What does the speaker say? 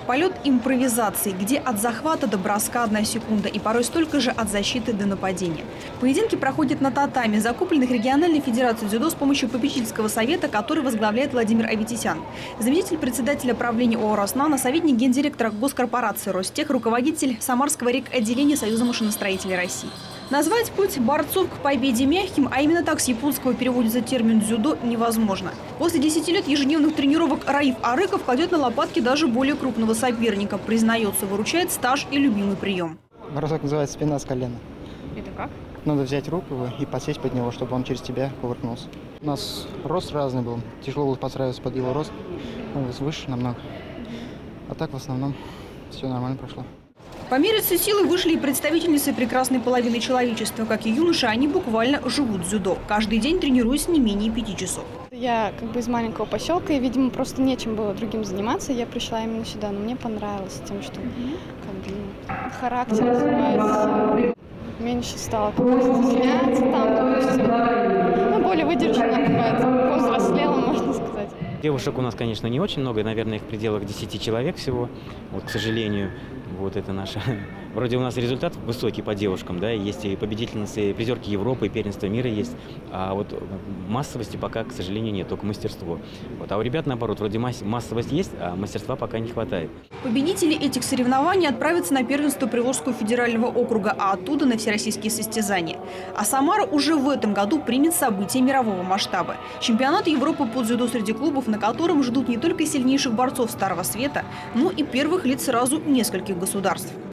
Полет импровизации, где от захвата до броска 1 секунда и порой столько же от защиты до нападения. Поединки проходят на татами, закупленных региональной федерацией дзюдо с помощью попечительского совета, который возглавляет Владимир Аветисян. Заместитель председателя правления ООО «Роснано», советник гендиректора госкорпорации «Ростех», руководитель Самарского рекотделения Союза машиностроителей России. Назвать путь борцов к победе мягким, а именно так с японского переводится термин «дзюдо», невозможно. После 10 лет ежедневных тренировок Раиф Арыков кладет на лопатки даже более крупного соперника. Признается, выручает стаж и любимый прием. Бросок называется спина с колена. Это как? Надо взять руку и подсесть под него, чтобы он через тебя кувыркнулся. У нас рост разный был. Тяжело было подстраиваться под его рост. Он выше намного. А так в основном все нормально прошло. Помериться силой вышли и представительницы прекрасной половины человечества. Как и юноши, они буквально живут дзюдо. Каждый день тренируясь не менее 5 часов. Я из маленького поселка, и, видимо, просто нечем было другим заниматься. Я пришла именно сюда, но мне понравилось тем, что характер развивается. Меньше стало стесняться там, допустим. Более выдержанно бывает, повзрослела, можно сказать. Девушек у нас, конечно, не очень много, наверное, их в пределах 10 человек всего, вот, к сожалению. Вот это наша. Вроде у нас результат высокий по девушкам, да, есть и победительницы, и призерки Европы, и первенства мира есть, а вот массовости пока, к сожалению, нет, только мастерство. Вот. А у ребят, наоборот, вроде массовость есть, а мастерства пока не хватает. Победители этих соревнований отправятся на первенство Приволжского федерального округа, а оттуда на всероссийские состязания. А Самара уже в этом году примет события мирового масштаба. Чемпионат Европы по дзюдо среди клубов, на котором ждут не только сильнейших борцов Старого Света, но и первых лиц сразу нескольких государств.